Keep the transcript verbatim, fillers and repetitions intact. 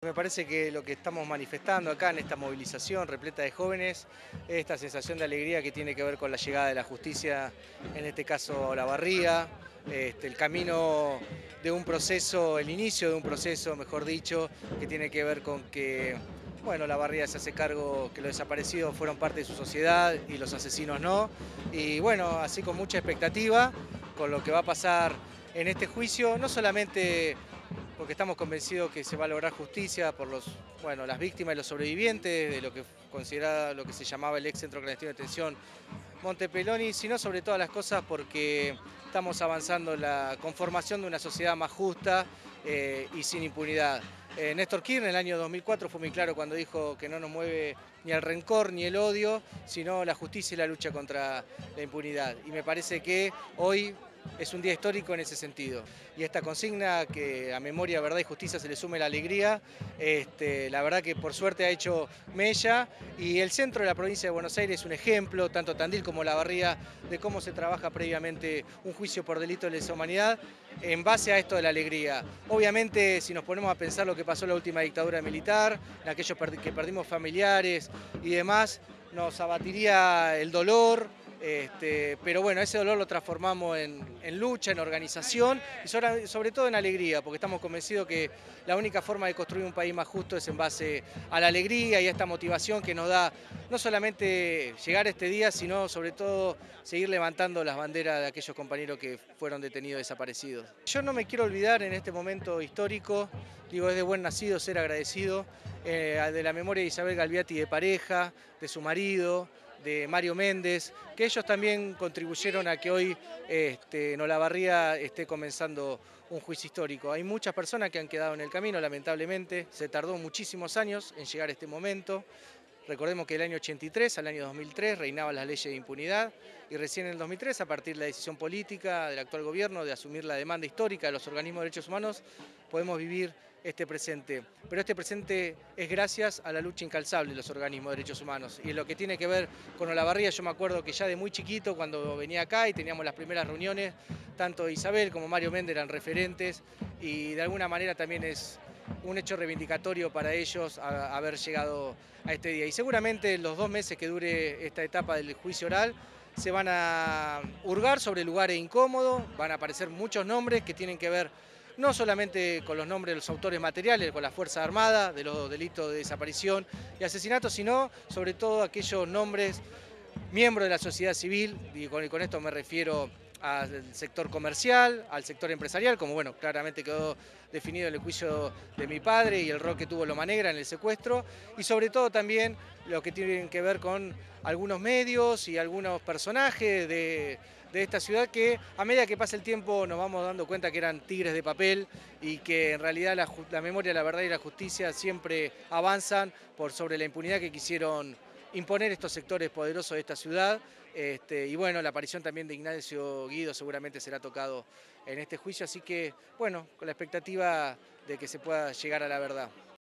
Me parece que lo que estamos manifestando acá en esta movilización repleta de jóvenes es esta sensación de alegría que tiene que ver con la llegada de la justicia, en este caso Olavarría, este, el camino de un proceso, el inicio de un proceso, mejor dicho, que tiene que ver con que, bueno, Olavarría se hace cargo que los desaparecidos fueron parte de su sociedad y los asesinos no. Y bueno, así con mucha expectativa, con lo que va a pasar en este juicio, no solamente porque estamos convencidos que se va a lograr justicia por los, bueno, las víctimas y los sobrevivientes de lo que consideraba lo que se llamaba el ex centro clandestino de detención Monte Peloni, sino sobre todas las cosas porque estamos avanzando en la conformación de una sociedad más justa eh, y sin impunidad. Eh, Néstor Kirchner en el año dos mil cuatro fue muy claro cuando dijo que no nos mueve ni el rencor ni el odio, sino la justicia y la lucha contra la impunidad. Y me parece que hoy es un día histórico en ese sentido. Y esta consigna, que a memoria, verdad y justicia se le sume la alegría, este, la verdad que por suerte ha hecho mella, y el centro de la provincia de Buenos Aires es un ejemplo, tanto Tandil como Olavarría, de cómo se trabaja previamente un juicio por delito de lesa humanidad en base a esto de la alegría. Obviamente, si nos ponemos a pensar lo que pasó en la última dictadura militar, en aquellos que perdimos familiares y demás, nos abatiría el dolor. Este, pero bueno, ese dolor lo transformamos en, en lucha, en organización y sobre, sobre todo en alegría, porque estamos convencidos que la única forma de construir un país más justo es en base a la alegría y a esta motivación que nos da no solamente llegar a este día, sino sobre todo seguir levantando las banderas de aquellos compañeros que fueron detenidos, desaparecidos. Yo no me quiero olvidar en este momento histórico, digo, es de buen nacido ser agradecido, eh, de la memoria de Isabel Galviati de pareja, de su marido, de Mario Méndez, que ellos también contribuyeron a que hoy este, en Olavarría esté comenzando un juicio histórico. Hay muchas personas que han quedado en el camino, lamentablemente, se tardó muchísimos años en llegar a este momento. Recordemos que del año ochenta y tres al año dos mil tres reinaban las leyes de impunidad y recién en el dos mil tres, a partir de la decisión política del actual gobierno de asumir la demanda histórica de los organismos de derechos humanos, podemos vivir este presente. Pero este presente es gracias a la lucha incansable de los organismos de derechos humanos. Y en lo que tiene que ver con Olavarría, yo me acuerdo que ya de muy chiquito, cuando venía acá y teníamos las primeras reuniones, tanto Isabel como Mario Méndez eran referentes y de alguna manera también es un hecho reivindicatorio para ellos a, a haber llegado a este día. Y seguramente en los dos meses que dure esta etapa del juicio oral se van a hurgar sobre lugares incómodos, van a aparecer muchos nombres que tienen que ver no solamente con los nombres de los autores materiales, con la Fuerza Armada, de los delitos de desaparición y asesinato, sino sobre todo aquellos nombres miembros de la sociedad civil, y con, y con esto me refiero al sector comercial, al sector empresarial, como bueno, claramente quedó definido en el juicio de mi padre y el rol que tuvo Loma Negra en el secuestro, y sobre todo también lo que tienen que ver con algunos medios y algunos personajes de, de esta ciudad que a medida que pasa el tiempo nos vamos dando cuenta que eran tigres de papel y que en realidad la, la memoria, la verdad y la justicia siempre avanzan por sobre la impunidad que quisieron imponer estos sectores poderosos de esta ciudad. Este, y bueno, la aparición también de Ignacio Guido seguramente será tocado en este juicio, así que bueno, con la expectativa de que se pueda llegar a la verdad.